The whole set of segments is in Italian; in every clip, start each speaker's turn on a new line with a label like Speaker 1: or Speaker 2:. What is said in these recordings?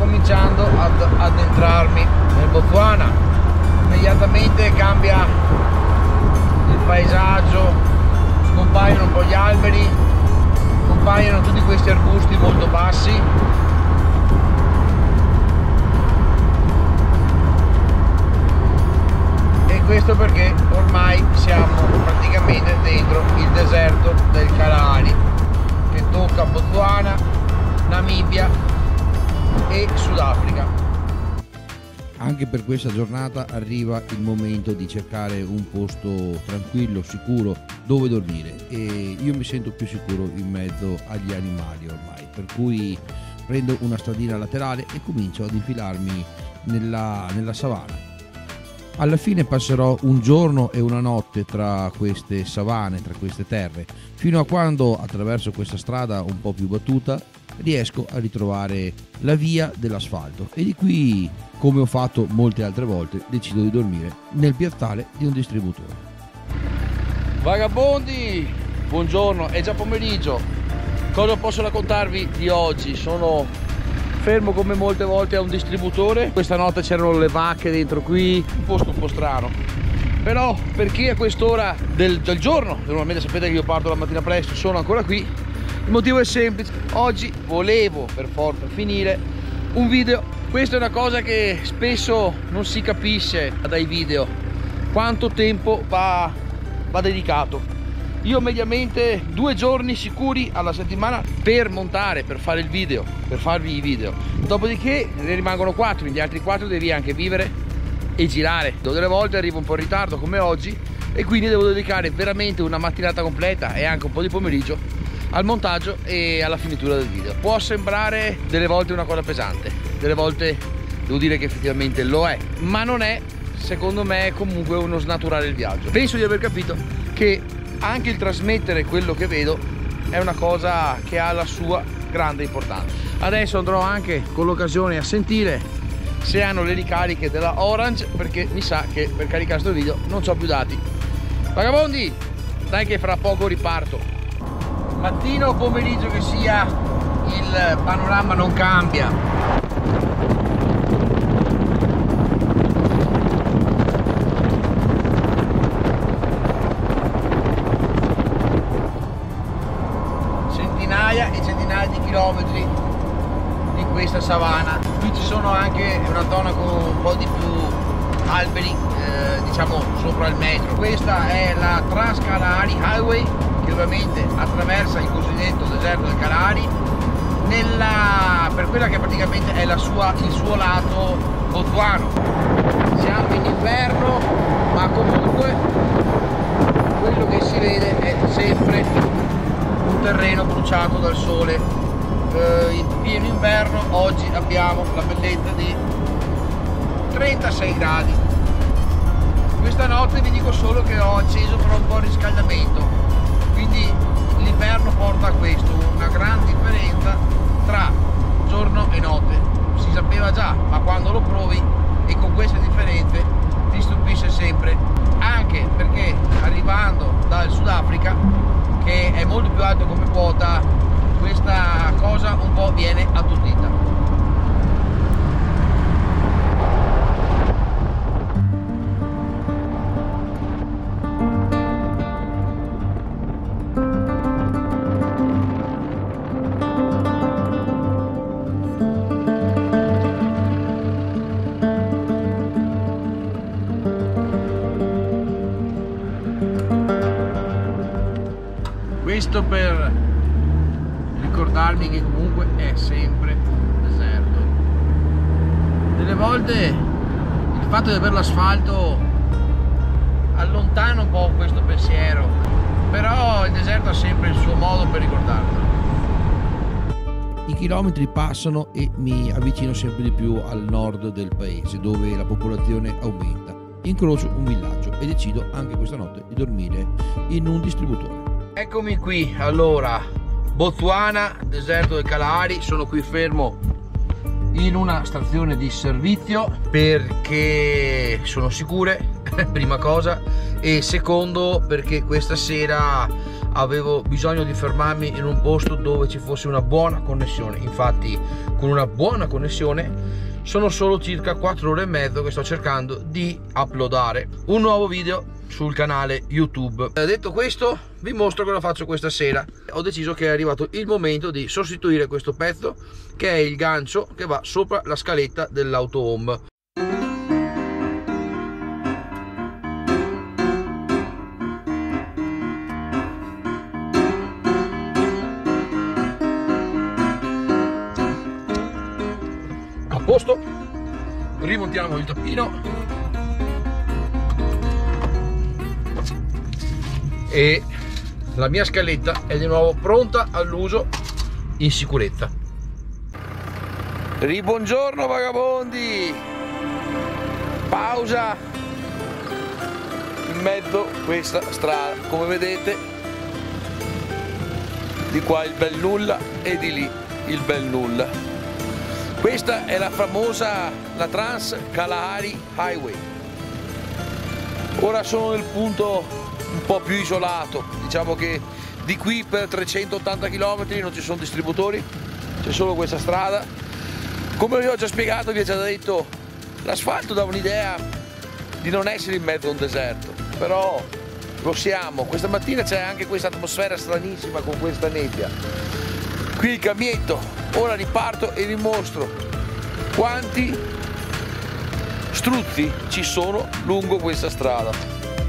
Speaker 1: cominciando ad addentrarmi nel Botswana. Immediatamente cambia il paesaggio, scompaiono un po' gli alberi, compaiono tutti questi arbusti molto bassi. E questo perché ormai siamo praticamente dentro il deserto del Kalahari, che tocca Botswana, Namibia e Sudafrica.
Speaker 2: Anche per questa giornata arriva il momento di cercare un posto tranquillo, sicuro, dove dormire, e io mi sento più sicuro in mezzo agli animali ormai, per cui prendo una stradina laterale e comincio ad infilarmi nella savana. Alla fine passerò un giorno e una notte tra queste savane, tra queste terre, fino a quando, attraverso questa strada un po' più battuta, riesco a ritrovare la via dell'asfalto, e di qui, come ho fatto molte altre volte, decido di dormire nel piazzale di un distributore.
Speaker 1: Vagabondi, buongiorno, è già pomeriggio. Cosa posso raccontarvi di oggi? Sono fermo come molte volte a un distributore. Questa notte c'erano le vacche dentro qui, un posto un po' strano, però per chi a quest'ora del giorno, normalmente sapete che io parto la mattina presto, sono ancora qui. Il motivo è semplice: oggi volevo per forza finire un video. Questa è una cosa che spesso non si capisce dai video, quanto tempo va dedicato. Io mediamente 2 giorni sicuri alla settimana per montare, per fare il video, per farvi i video. Dopodiché ne rimangono 4, gli altri 4 devi anche vivere e girare. Delle volte arrivo un po' in ritardo come oggi, e quindi devo dedicare veramente una mattinata completa e anche un po' di pomeriggio al montaggio e alla finitura del video. Può sembrare delle volte una cosa pesante, delle volte devo dire che effettivamente lo è, ma non è, secondo me, comunque uno snaturare il viaggio. Penso di aver capito che anche il trasmettere quello che vedo è una cosa che ha la sua grande importanza. Adesso andrò anche con l'occasione a sentire se hanno le ricariche della Orange, perché mi sa che per caricare questo video non ho più dati. Vagabondi, dai che fra poco riparto. Mattino o pomeriggio che sia, il panorama non cambia. Centinaia e centinaia di chilometri di questa savana. Qui ci sono anche una zona con un po' di più alberi, diciamo sopra il metro. Questa è la Trans-Kalahari Highway, che ovviamente attraversa il cosiddetto deserto del Kalahari per quella che praticamente è il suo lato botswano. Siamo in inverno, ma comunque quello che si vede è sempre un terreno bruciato dal sole. In pieno inverno oggi abbiamo la bellezza di 36 gradi. Questa notte vi dico solo che ho acceso però un po' il riscaldamento, quindi l'inverno porta a questo, una gran differenza tra giorno e notte. Si sapeva già, ma quando lo provi e con queste differenze ti stupisce sempre, anche perché arrivando dal Sudafrica, che è molto più alto come quota, questa cosa un po' viene attutita. Questo per ricordarmi che comunque è sempre deserto. Delle volte il fatto di avere l'asfalto allontana un po' questo pensiero, però il deserto ha sempre il suo modo per ricordarlo.
Speaker 2: I chilometri passano e mi avvicino sempre di più al nord del paese, dove la popolazione aumenta. Incrocio un villaggio e decido anche questa notte di dormire in un distributore.
Speaker 1: Eccomi qui, allora, Botswana, deserto del Kalahari. Sono qui fermo in una stazione di servizio perché sono sicure, prima cosa, e secondo perché questa sera avevo bisogno di fermarmi in un posto dove ci fosse una buona connessione. Infatti con una buona connessione sono solo circa 4 ore e mezzo che sto cercando di uploadare un nuovo video sul canale YouTube. Detto questo, vi mostro cosa faccio questa sera. Ho deciso che è arrivato il momento di sostituire questo pezzo, che è il gancio che va sopra la scaletta dell'auto home. A posto, rimontiamo il tappino e la mia scaletta è di nuovo pronta all'uso in sicurezza. Buongiorno vagabondi, pausa in mezzo a questa strada, come vedete di qua il bel nulla e di lì il bel nulla. Questa è la famosa, la Trans Kalahari Highway. Ora sono nel punto un po' più isolato, diciamo che di qui per 380 km non ci sono distributori, c'è solo questa strada. Come vi ho già spiegato, vi ho già detto, l'asfalto dà un'idea di non essere in mezzo a un deserto, però lo siamo. Questa mattina c'è anche questa atmosfera stranissima con questa nebbia. Qui il cambietto, ora riparto e vi mostro quanti struzzi ci sono lungo questa strada.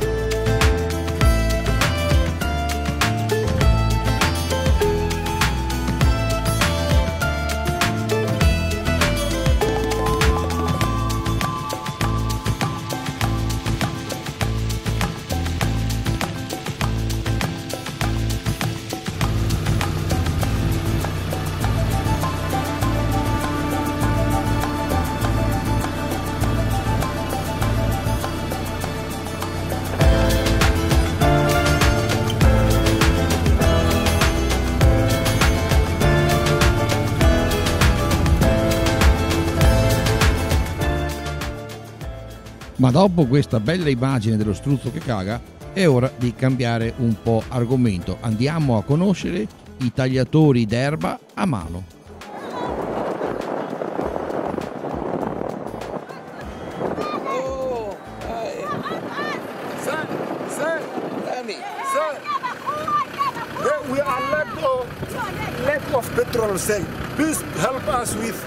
Speaker 2: Ma dopo questa bella immagine dello struzzo che caga, è ora di cambiare un po' argomento. Andiamo a conoscere i tagliatori d'erba a mano.
Speaker 1: Oh,
Speaker 3: Sir, we are lack of petrol, sir. Please help us with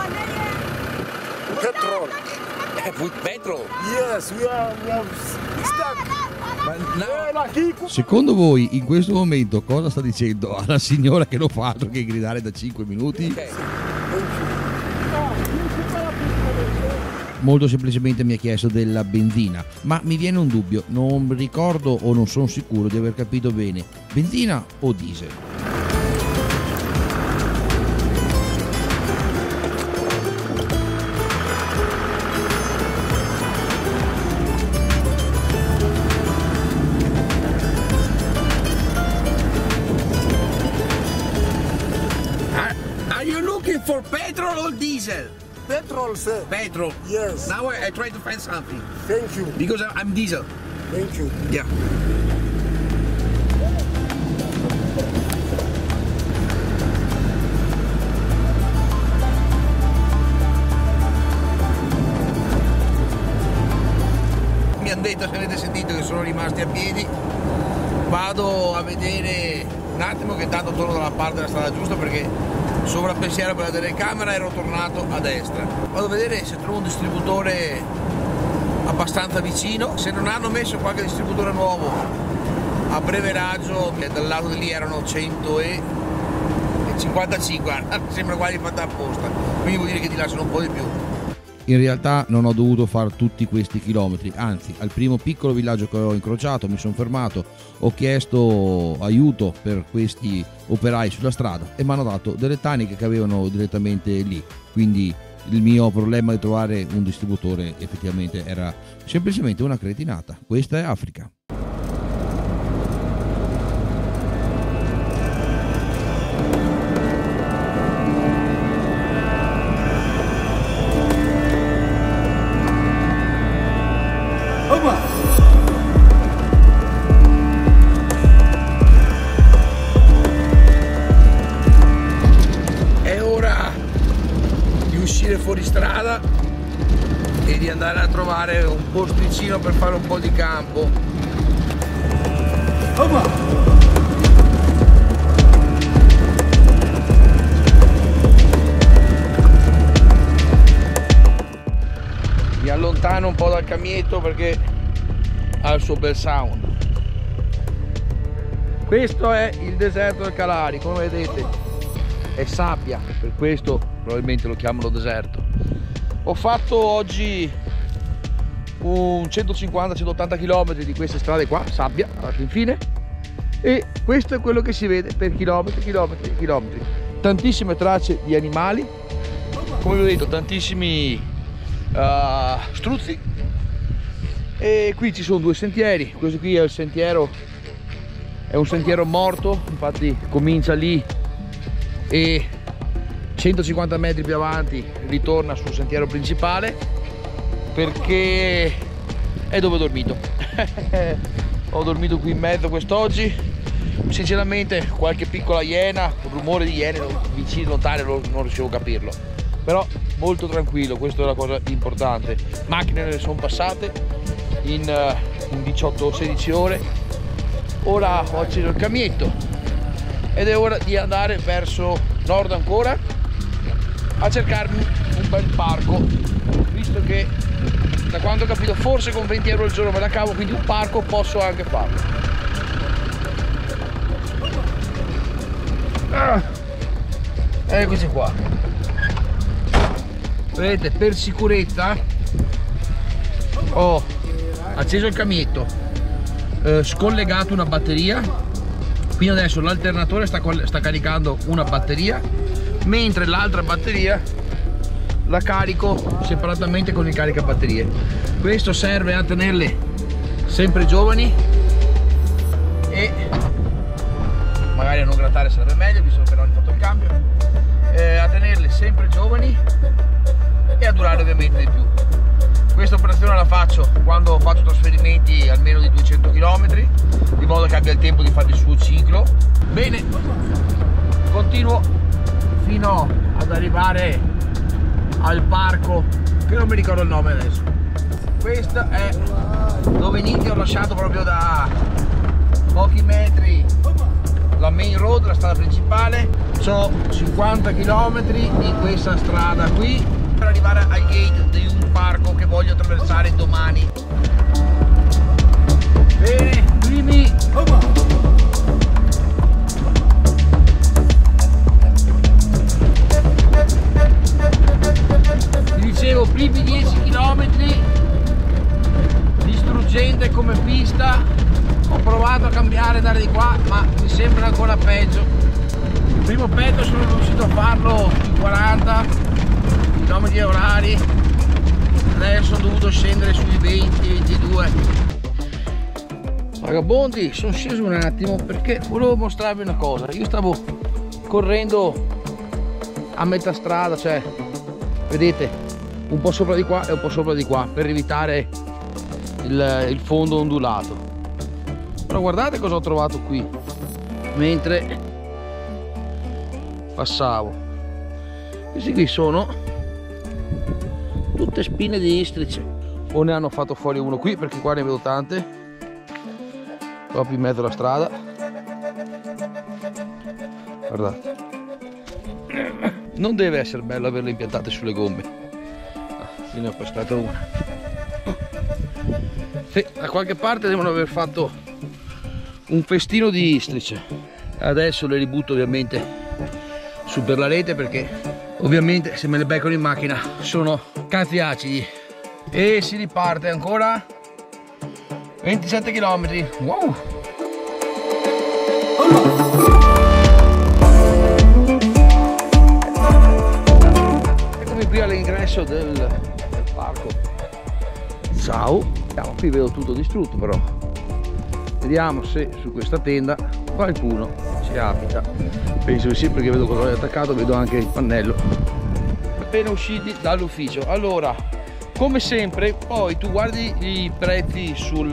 Speaker 3: petrol.
Speaker 1: with petrol?
Speaker 3: Yes, we are stuck.
Speaker 2: Secondo voi in questo momento cosa sta dicendo alla signora che non fa altro che gridare da 5 minuti?
Speaker 1: Okay.
Speaker 2: Molto semplicemente mi ha chiesto della benzina, ma mi viene un dubbio, non ricordo o non sono sicuro di aver capito bene, benzina o diesel?
Speaker 1: Are you looking for petrol or diesel?
Speaker 3: Petrol, sir.
Speaker 1: Petrol.
Speaker 3: Yes.
Speaker 1: Now I try to find something.
Speaker 3: Thank you.
Speaker 1: Because I'm diesel.
Speaker 3: Thank you.
Speaker 1: Yeah. Mi hanno detto, se avete sentito, che sono rimasti a piedi. Vado a vedere un attimo, che tanto torno dalla parte della strada giusta, perché sovrappensiero per la telecamera ero tornato a destra. Vado a vedere se trovo un distributore abbastanza vicino. Se non hanno messo qualche distributore nuovo a breve raggio, che dal lato di lì erano 155, sembra quasi fatta apposta, quindi vuol dire che ti lasciano un po' di più.
Speaker 2: In realtà non ho dovuto fare tutti questi chilometri, anzi al primo piccolo villaggio che ho incrociato mi sono fermato, ho chiesto aiuto per questi operai sulla strada e mi hanno dato delle taniche che avevano direttamente lì, quindi il mio problema di trovare un distributore effettivamente era semplicemente una cretinata. Questa è Africa.
Speaker 1: uscire fuori strada e di andare a trovare un posticino per fare un po' di campo. Mi allontano un po' dal camietto perché ha il suo bel sound. Questo è il deserto del Kalahari, come vedete è sabbia, per questo probabilmente lo chiamano deserto. Ho fatto oggi un 150-180 km di queste strade qua, sabbia alla fine, e questo è quello che si vede per chilometri, chilometri, chilometri. Tantissime tracce di animali, come vi ho detto, tantissimi struzzi, e qui ci sono due sentieri. Questo qui è il sentiero, è un sentiero morto, infatti comincia lì e 150 metri più avanti ritorna sul sentiero principale, perché è dove ho dormito. Ho dormito qui in mezzo quest'oggi. Sinceramente qualche piccola iena, un rumore di iene vicino lontane non riuscivo a capirlo, però molto tranquillo, questa è la cosa importante. Macchine ne sono passate in 18-16 ore. Ora ho acceso il camietto ed è ora di andare verso nord ancora a cercarmi un bel parco, visto che da quando ho capito forse con 20 euro al giorno me la cavo, quindi un parco posso anche farlo. Eccoci qua. Vedete, per sicurezza ho acceso il camietto, scollegato una batteria, quindi adesso l'alternatore sta caricando una batteria, mentre l'altra batteria la carico separatamente con il caricabatterie. Questo serve a tenerle sempre giovani e magari a non grattare sarebbe meglio, visto che non ho fatto il cambio, a tenerle sempre giovani e a durare ovviamente di più. Questa operazione la faccio quando faccio trasferimenti almeno di 200 km, di modo che abbia il tempo di fare il suo ciclo. Bene, continuo fino ad arrivare al parco, che non mi ricordo il nome adesso. Questo è dove inizio, ho lasciato proprio da pochi metri la main road, la strada principale. Ho 50 km di questa strada qui per arrivare al gate di un parco che voglio attraversare domani. Bene, primi dicevo, primi 10 km distruggente come pista. Ho provato a cambiare, andare di qua, ma mi sembra ancora peggio. Il primo pezzo sono riuscito a farlo in 40 km orari, adesso ho dovuto scendere sui 20-22. Vagabondi, sono sceso un attimo perché volevo mostrarvi una cosa. Io stavo correndo a metà strada, cioè vedete, un po' sopra di qua e un po' sopra di qua, per evitare il fondo ondulato. Però guardate cosa ho trovato qui mentre passavo. Questi qui sono tutte spine di istrice, o ne hanno fatto fuori uno qui, perché qua ne vedo tante proprio in mezzo alla strada. Guardate, non deve essere bello averle impiantate sulle gomme. Qui ne ho pescata una. Sì, da qualche parte devono aver fatto un festino di istrice. Adesso le ributto ovviamente su per la rete, perché ovviamente se me le beccano in macchina sono cazzi acidi. E si riparte ancora 27 km. Wow! Eccomi qui all'ingresso del parco. Ciao! Qui vedo tutto distrutto, però vediamo se su questa tenda qualcuno ci abita. Penso di sì, perché vedo cosa è attaccato, vedo anche il pannello. Appena usciti dall'ufficio. Allora, come sempre, poi tu guardi i prezzi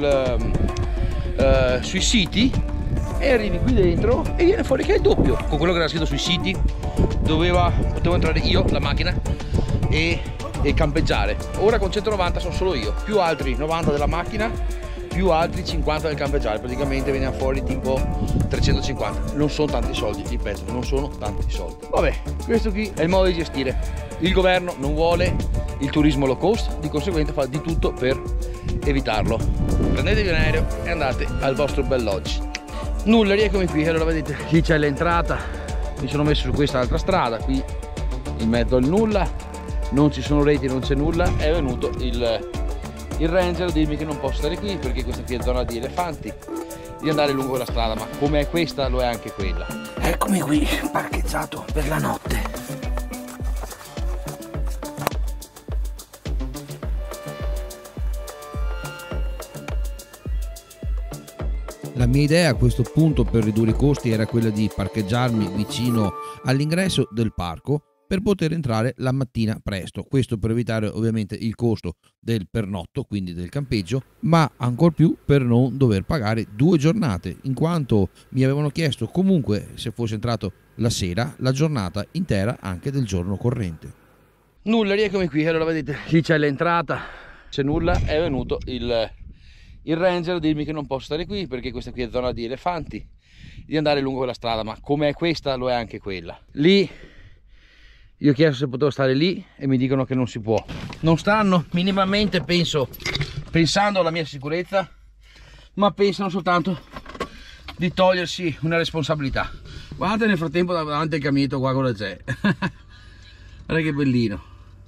Speaker 1: sui siti e arrivi qui dentro e viene fuori che è il doppio. Con quello che era scritto sui siti potevo entrare io, la macchina, e campeggiare. Ora con 190 sono solo io, più altri 90 della macchina, più altri 50 del campeggiare, praticamente veniamo fuori tipo 350. Non sono tanti soldi, ripeto, non sono tanti soldi. Vabbè, questo qui è il modo di gestire. Il governo non vuole il turismo low cost, di conseguenza fa di tutto per evitarlo. Prendetevi un aereo e andate al vostro bel lodge. Nulla, rieccomi qui. Allora vedete, qui c'è l'entrata, mi sono messo su questa altra strada, qui in mezzo al nulla, non ci sono reti, non c'è nulla. È venuto il ranger a dirmi che non posso stare qui perché questa qui è zona di elefanti, di andare lungo la strada, ma come è questa lo è anche quella. Eccomi qui parcheggiato per la notte.
Speaker 2: La mia idea a questo punto per ridurre i costi era quella di parcheggiarmi vicino all'ingresso del parco per poter entrare la mattina presto, questo per evitare ovviamente il costo del pernotto, quindi del campeggio, ma ancor più per non dover pagare 2 giornate, in quanto mi avevano chiesto comunque se fossi entrato la sera, la giornata intera anche del giorno corrente.
Speaker 1: Nulla, rieccomi qui. Allora vedete, qui c'è l'entrata, c'è nulla, è venuto il ranger a dirmi che non posso stare qui perché questa qui è zona di elefanti, di andare lungo la strada, ma come è questa lo è anche quella. Lì io ho chiesto se potevo stare lì e mi dicono che non si può. Non stanno minimamente pensando alla mia sicurezza, ma pensano soltanto di togliersi una responsabilità. Guardate nel frattempo davanti al caminetto qua con la Zè. Guarda che bellino.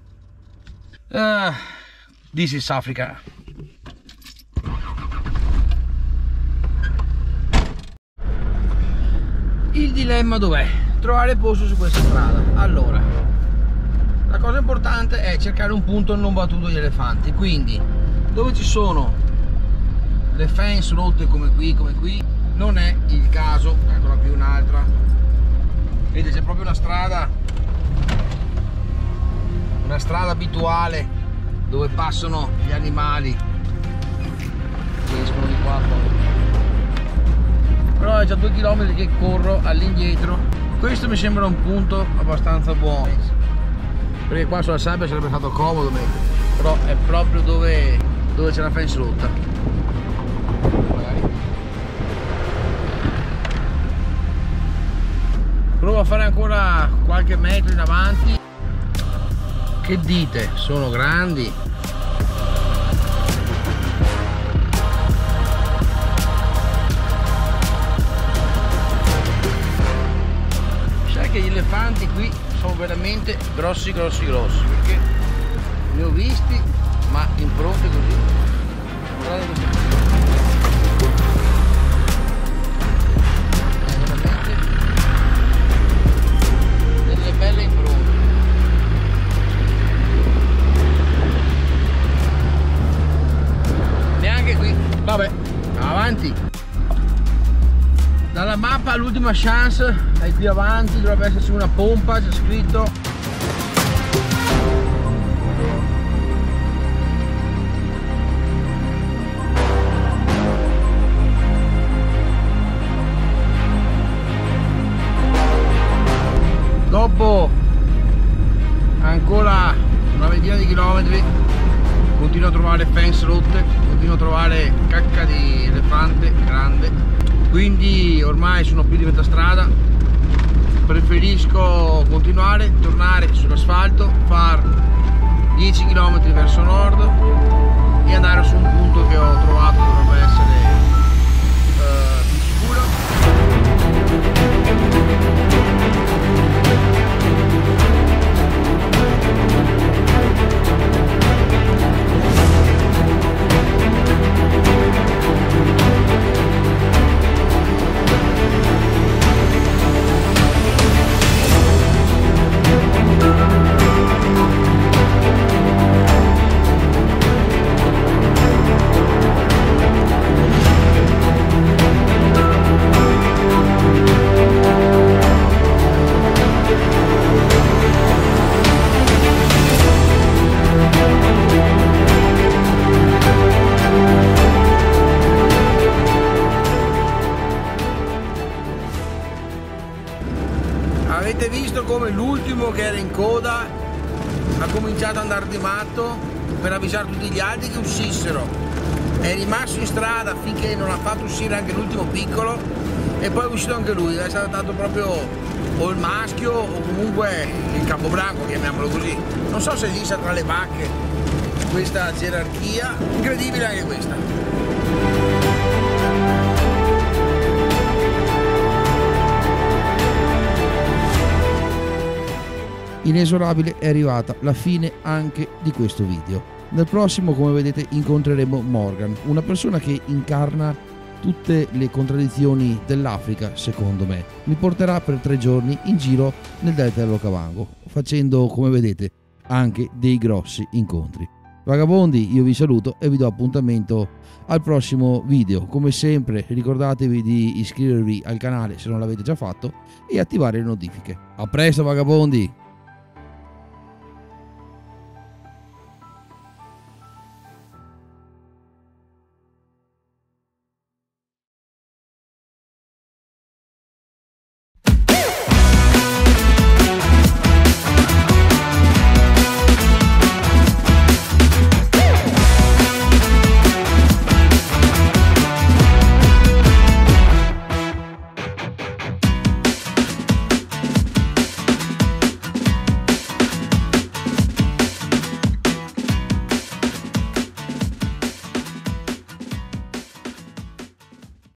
Speaker 1: This is Africa. Il dilemma dov'è? Trovare posto su questa strada. Allora, la cosa importante è cercare un punto non battuto degli elefanti, quindi dove ci sono le fence rotte come qui non è il caso. Eccola qui un'altra, vedete, c'è proprio una strada abituale dove passano gli animali che escono di qua poi. Però è già 2 km che corro all'indietro. Questo mi sembra un punto abbastanza buono, perché qua sulla sabbia sarebbe stato comodo mettere, però è proprio dove c'è la fence rotta. Magari provo a fare ancora qualche metro in avanti. Che dite? Sono grandi. Che gli elefanti qui sono veramente grossi, perché ne ho visti, ma impronte così. Guardate queste veramente delle belle impronte. Neanche qui. Vabbè, avanti. Dalla mappa all'ultima chance è qui avanti, dovrebbe esserci una pompa, c'è scritto. Dopo ancora una ventina di chilometri continuo a trovare fence rotte, continuo a trovare cacca di elefante grande. Quindi ormai sono più di metà strada, preferisco continuare, tornare sull'asfalto, far 10 km verso nord e andare su un punto che ho trovato, dovrebbe essere più sicuro. Avete visto come l'ultimo che era in coda ha cominciato ad andare di matto per avvisare tutti gli altri che uscissero. È rimasto in strada finché non ha fatto uscire anche l'ultimo piccolo e poi è uscito anche lui. È stato dato proprio o il maschio o comunque il capobranco, chiamiamolo così. Non so se esista tra le vacche questa gerarchia, incredibile anche questa.
Speaker 2: Inesorabile è arrivata la fine anche di questo video. Nel prossimo, come vedete, incontreremo Morgan, una persona che incarna tutte le contraddizioni dell'Africa, secondo me. Mi porterà per 3 giorni in giro nel delta dell'Okavango, facendo, come vedete, anche dei grossi incontri. Vagabondi, io vi saluto e vi do appuntamento al prossimo video. Come sempre, ricordatevi di iscrivervi al canale se non l'avete già fatto e attivare le notifiche. A presto, vagabondi!